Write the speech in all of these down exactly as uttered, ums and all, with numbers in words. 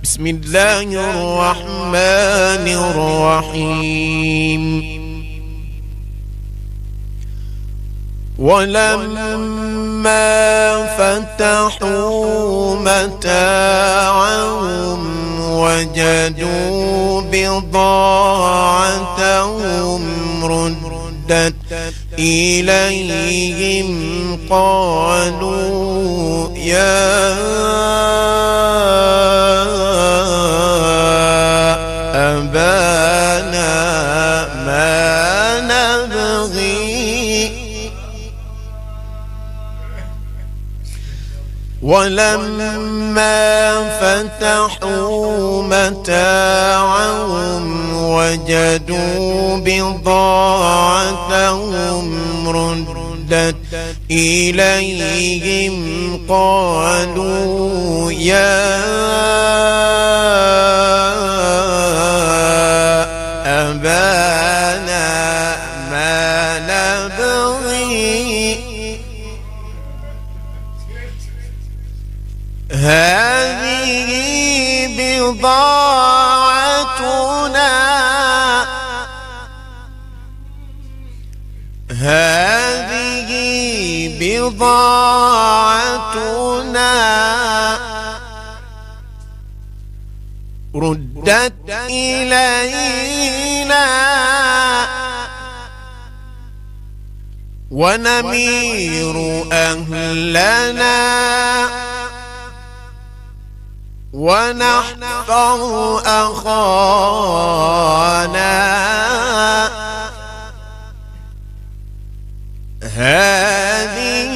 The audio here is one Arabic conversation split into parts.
بسم الله الرحمن الرحيم. ولما فتحوا متاعهم وجدوا بضاعتهم ردت إليهم قالوا يا أبانا ما نبغي ولما فتحوا متاعهم وجدوا بضاعتهم ردت إليهم قالوا يا أبانا ما نبغي هذه بضاعتنا هذه بضاعتنا ردت إلينا ونمير أهلنا ونحفظ أخانا هذه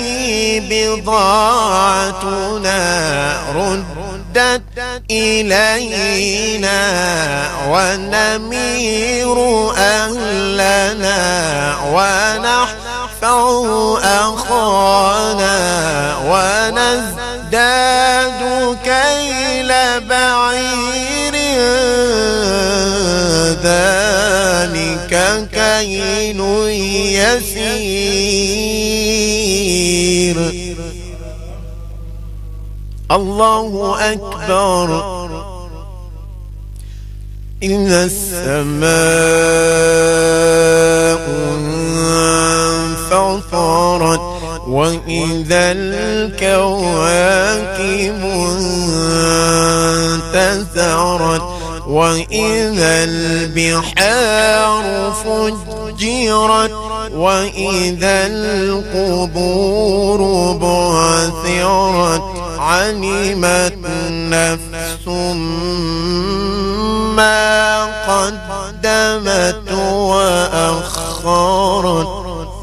بضاعتنا ردت إلينا ونمير أهلنا ونحفظ أخانا ونزداد كيل بعير ذلك كيل يسير. الله أكبر. إذا السماء انفطرت وإذا الكواكب انتثرت وإذا البحار فجرت وإذا القبور بعثرت علمت نفس ما قدمت وأخرت.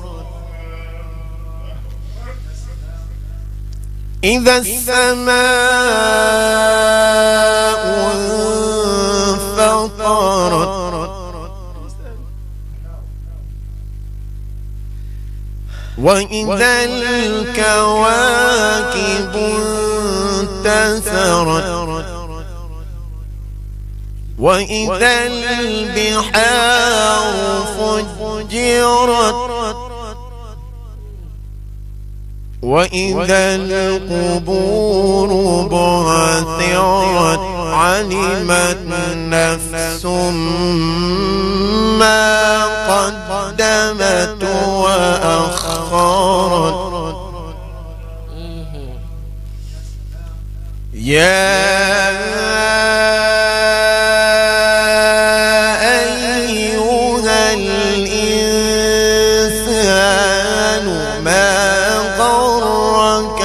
إذا السماء انفطرت وإذا الكواكب انتثرت وإذا البحار فجرت وإذا القبور بعثرت علمت نفس ما قدمت وأخرت. يا أيها الإنسان ما غرك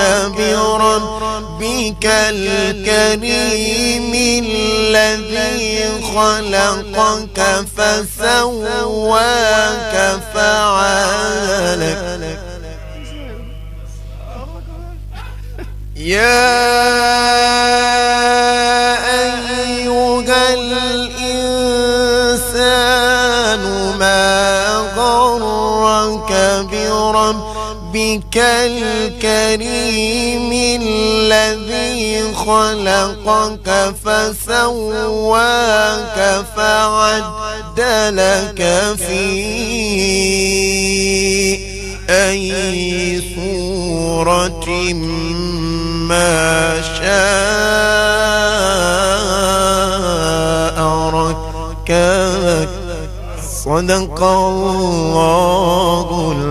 بربك الكريم الذي خلقك فسواك فعدلك. يا أيها الإنسان ما غرك بربك الكريم الذي خلقك فسواك فعدلك في أي صورة ما شاء صدق الله